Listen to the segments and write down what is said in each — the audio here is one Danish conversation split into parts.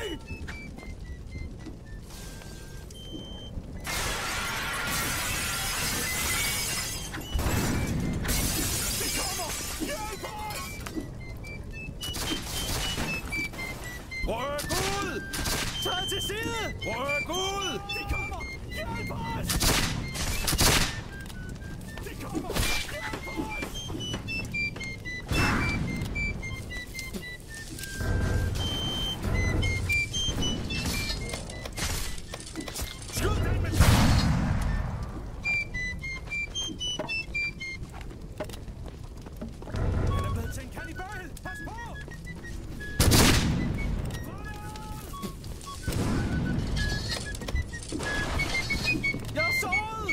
Ryk ud! Træd til side! Ryk ud! De kommer! Hjælp os! De kommer! Hjælp os! Skyd den med! Han er blevet til en kannibal! Pas på! Jeg er såret!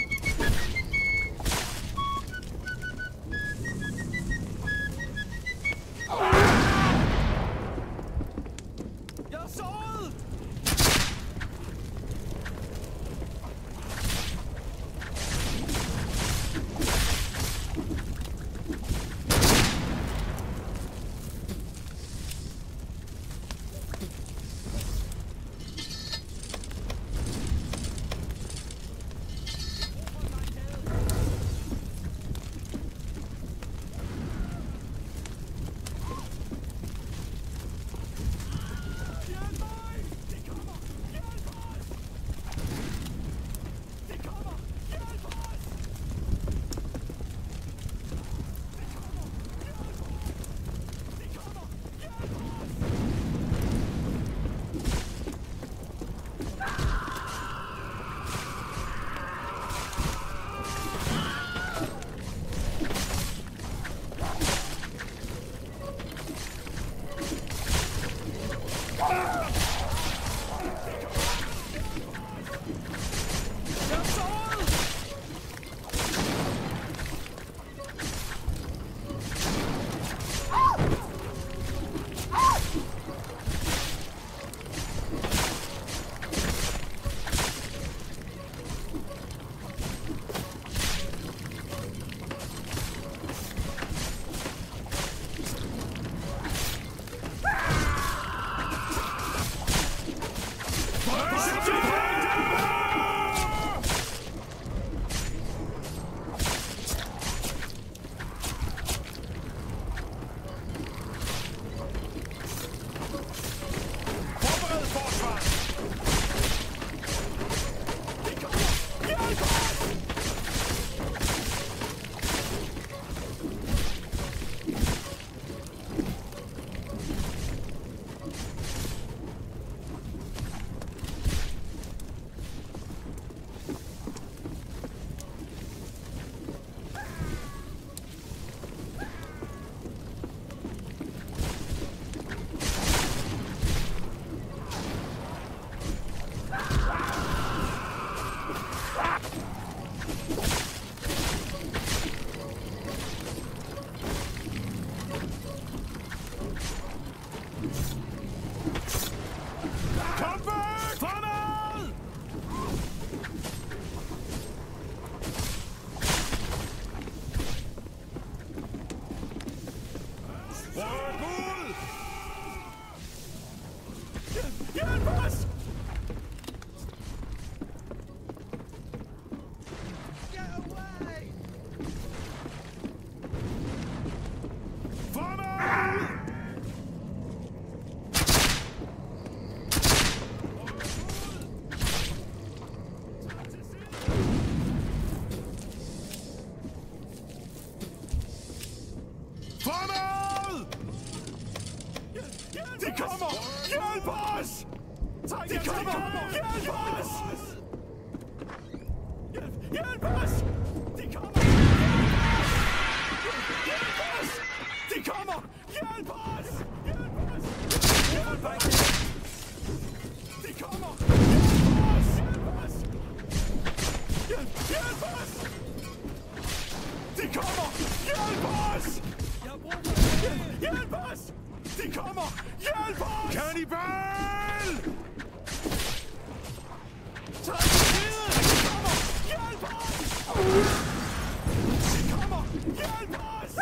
Jeg er såret! Hjælp os! De kommer! Hjælp os! De kommer! Hjælp os! Hjælp os! De kommer! Hjælp os! De kommer! Hjælp os! Hjælp os! Hjælp os! De kommer! Hjælp os! Hjælp os! De kommer! Hjælp os! Hjælp os! De kommer! Hjælp os! Kannibal! Tag til side! De kommer! Hjælp os! De kommer! Hjælp os!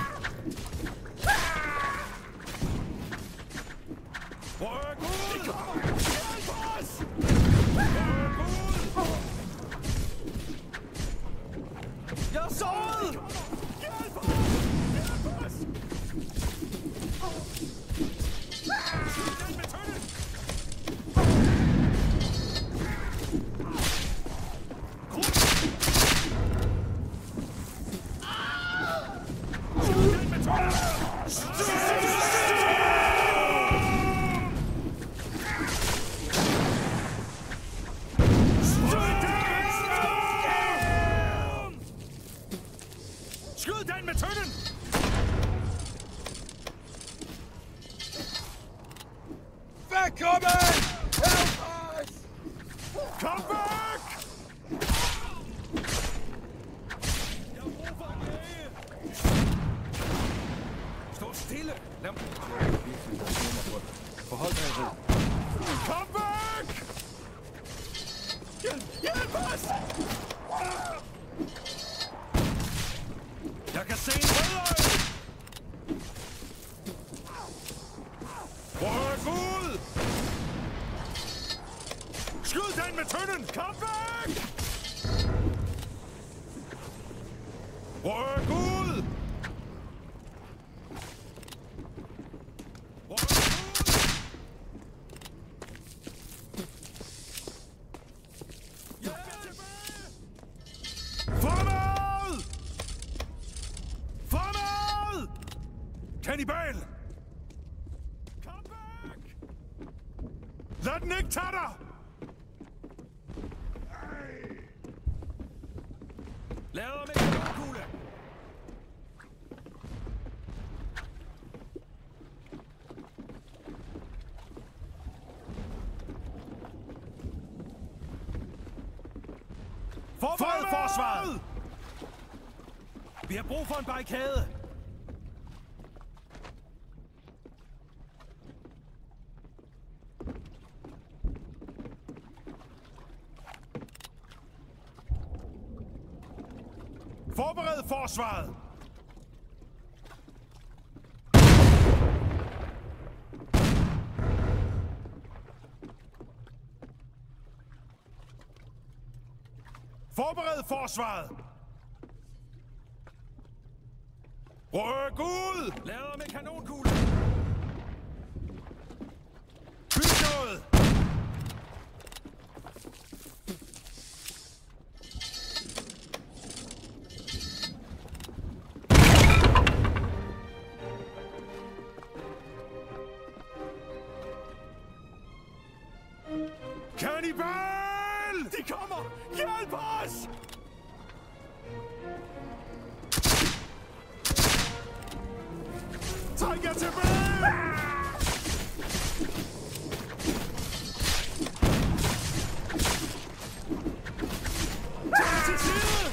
Ryk ud! De kommer! den med tønden! Velkommen! Help us! Kom væk! Jeg har brug for en læge! Stå stille! Lad mig... Forhold dig i ro. Kom væk! Hjælp os! Jeg kan se en rødøje! Ryk ud! Skyd den med tønden! Kom væk! Ryk ud! Ryk ud! Jeg skal tilbage! Fremad! Fremad! Kannibal! Kom væk! Lad den ikke tage dig! Lader med kanonkugle! Forbered forsvaret! Vi har brug for en barrikade! Forbered forsvaret! Forbered forsvaret! Ryk ud! Lader med kanonkugle! Byg noget! Kannibal! De kommer! Hjælp os! Træk jer tilbage! Tag til side!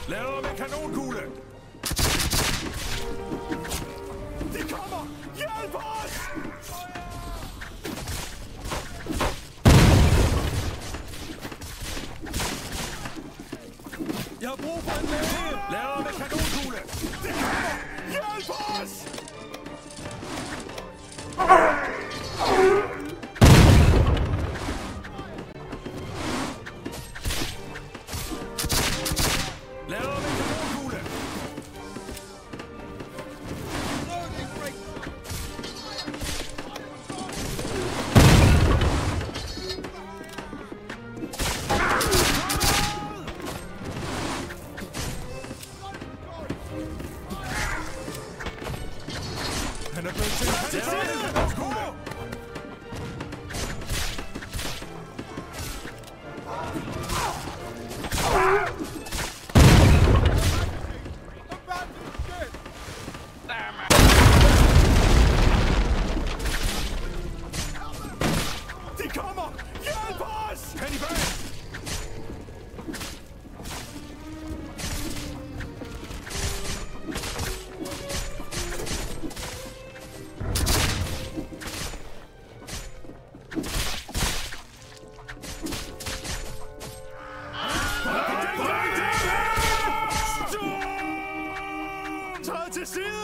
Lader med kanonkugle! De kommer! Hjælp os! Jeg har brug for en læge! Lader med kanonkugle! De kommer! Hjælp os! Lader med kanonkugle! Han er blevet til en kanonkugle! De kommer! Hjælp os! Kannibal! Træd til side!